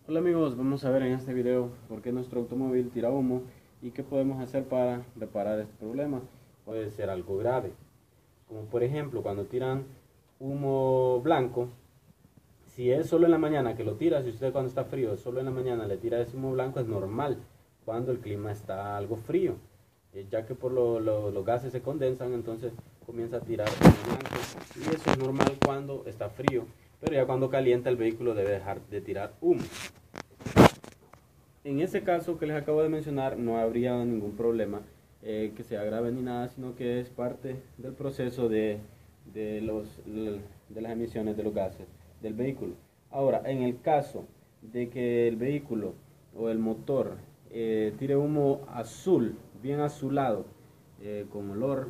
Hola amigos, vamos a ver en este video por qué nuestro automóvil tira humo y qué podemos hacer para reparar este problema. Puede ser algo grave, como por ejemplo cuando tiran humo blanco. Si es solo en la mañana que lo tira, si usted cuando está frío, solo en la mañana le tira ese humo blanco, es normal cuando el clima está algo frío, ya que por los gases se condensan, entonces comienza a tirar humo blanco, y eso es normal cuando está frío, pero ya cuando calienta el vehículo debe dejar de tirar humo. En ese caso que les acabo de mencionar no habría ningún problema que sea grave ni nada, sino que es parte del proceso de las emisiones de los gases del vehículo. Ahora, en el caso de que el vehículo o el motor tire humo azul, bien azulado, con olor,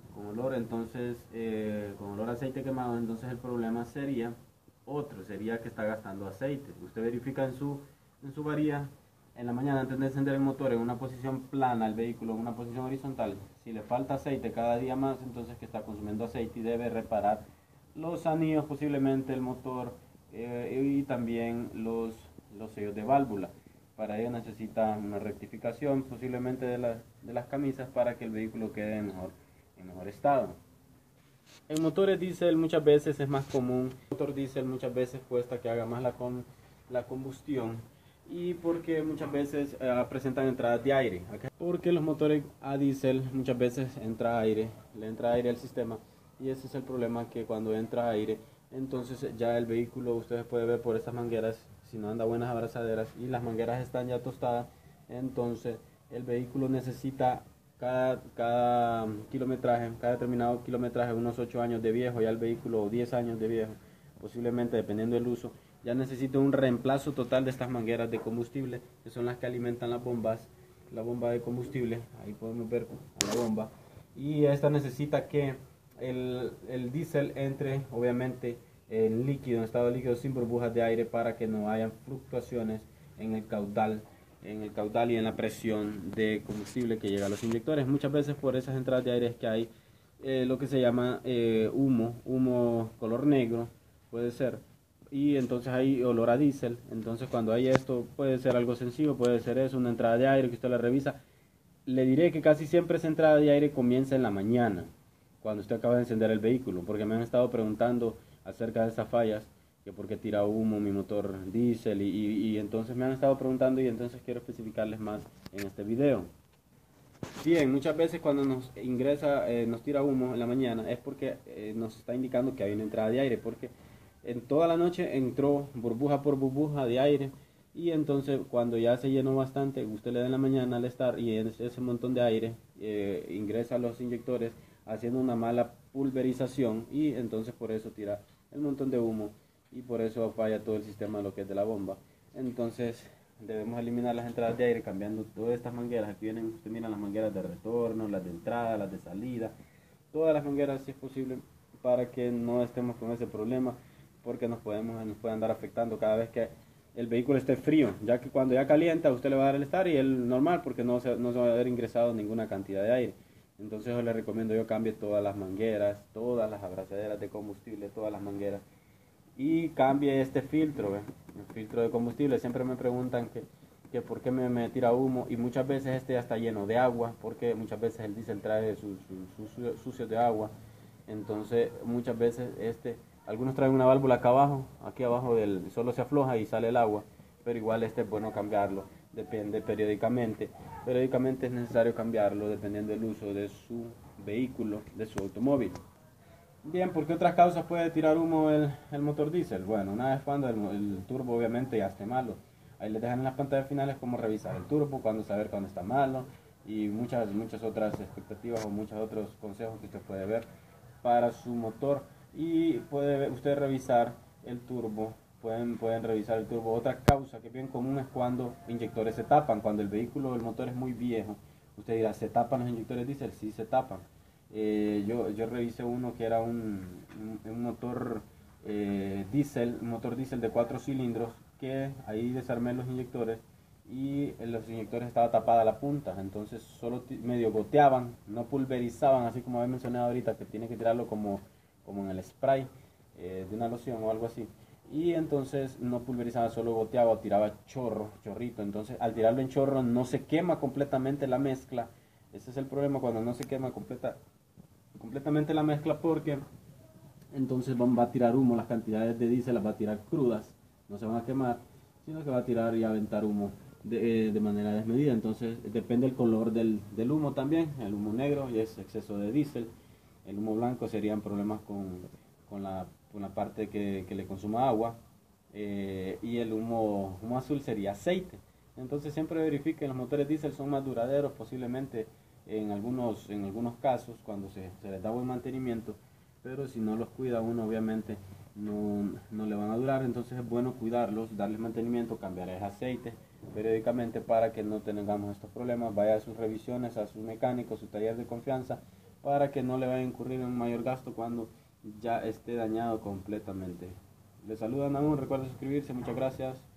con olor a aceite quemado, entonces el problema sería sería que está gastando aceite. Usted verifica en su varilla en la mañana, antes de encender el motor en una posición plana, el vehículo en una posición horizontal. Si le falta aceite cada día más, entonces que está consumiendo aceite y debe reparar los anillos, posiblemente el motor, y también los sellos de válvula. Para ello necesita una rectificación posiblemente de las camisas para que el vehículo quede en mejor estado. En motores diésel muchas veces es más común. El motor diésel muchas veces cuesta que haga más la combustión, y porque muchas veces presentan entradas de aire. Porque los motores a diésel muchas veces le entra aire al sistema, y ese es el problema, que cuando entra aire, entonces ya el vehículo, ustedes pueden ver por estas mangueras, si no anda buenas abrazaderas y las mangueras están ya tostadas, entonces el vehículo necesita cada kilometraje, cada determinado kilometraje, unos 8 años de viejo ya el vehículo, o 10 años de viejo, posiblemente dependiendo del uso, ya necesita un reemplazo total de estas mangueras de combustible, que son las que alimentan las bombas, la bomba de combustible. Ahí podemos ver la bomba, y esta necesita que el diésel entre obviamente en estado líquido, sin burbujas de aire, para que no haya fluctuaciones en el caudal y en la presión de combustible que llega a los inyectores. Muchas veces por esas entradas de aire es que hay lo que se llama humo color negro, puede ser, y entonces hay olor a diésel. Entonces cuando hay esto, puede ser algo sencillo, puede ser eso, una entrada de aire que usted la revisa. Le diré que casi siempre esa entrada de aire comienza en la mañana, cuando usted acaba de encender el vehículo, porque me han estado preguntando acerca de esas fallas, que por qué tira humo mi motor diésel, y entonces me han estado preguntando, y entonces quiero especificarles más en este video. Bien, muchas veces cuando nos tira humo en la mañana, es porque nos está indicando que hay una entrada de aire, porque en toda la noche entró burbuja por burbuja de aire, y entonces cuando ya se llenó bastante, usted le da en la mañana al estar, y ese montón de aire ingresa a los inyectores haciendo una mala pulverización, y entonces por eso tira el montón de humo, y por eso falla todo el sistema, lo que es de la bomba. Entonces debemos eliminar las entradas de aire cambiando todas estas mangueras. Aquí vienen, usted mira, las mangueras de retorno, las de entrada, las de salida, todas las mangueras si es posible, para que no estemos con ese problema, porque nos puede andar afectando cada vez que el vehículo esté frío, ya que cuando ya calienta usted le va a dar el estar y el normal, porque no se va a haber ingresado ninguna cantidad de aire. Entonces yo le recomiendo yo cambie todas las mangueras, todas las abrazaderas de combustible, todas las mangueras, y cambie este filtro, el filtro de combustible. Siempre me preguntan que por qué me tira humo, y muchas veces este ya está lleno de agua, porque muchas veces el diésel trae sus sucios de agua. Entonces muchas veces algunos traen una válvula acá abajo, aquí abajo solo se afloja y sale el agua, pero igual es bueno cambiarlo, depende periódicamente es necesario cambiarlo dependiendo del uso de su vehículo, de su automóvil. Bien, ¿por qué otras causas puede tirar humo el motor diésel? Bueno, una vez cuando el turbo obviamente ya esté malo. Ahí les dejan en las pantallas finales cómo revisar el turbo, cuándo saber cuándo está malo, y muchas otras expectativas o muchos otros consejos que usted puede ver para su motor. Y puede usted revisar el turbo, pueden revisar el turbo. Otra causa que es bien común es cuando inyectores se tapan, cuando el motor es muy viejo. Usted dirá, ¿se tapan los inyectores diésel? Sí, se tapan. Yo revisé uno que era un motor un motor diésel de 4 cilindros, que ahí desarmé los inyectores, y en los inyectores estaba tapada la punta, entonces solo medio goteaban, no pulverizaban, así como había mencionado ahorita, que tiene que tirarlo como en el spray de una loción o algo así. y entonces no pulverizaba, solo goteaba o tiraba chorrito. Entonces al tirarlo en chorro no se quema completamente la mezcla. Ese es el problema cuando no se quema completamente la mezcla, porque entonces va a tirar humo, las cantidades de diésel las va a tirar crudas, no se van a quemar, sino que va a tirar y a aventar humo de manera desmedida. Entonces depende el color del humo también. El humo negro y es exceso de diésel, el humo blanco serían problemas con la parte que le consuma agua, y el humo azul sería aceite. Entonces siempre verifiquen, los motores diésel son más duraderos posiblemente en algunos casos cuando se les da buen mantenimiento, pero si no los cuida uno obviamente no le van a durar. Entonces es bueno cuidarlos, darles mantenimiento, cambiarles aceite periódicamente para que no tengamos estos problemas. Vaya a sus revisiones, a su mecánico, su taller de confianza, para que no le vaya a incurrir en un mayor gasto cuando ya esté dañado completamente. Les saluda Naun, recuerda suscribirse, muchas gracias.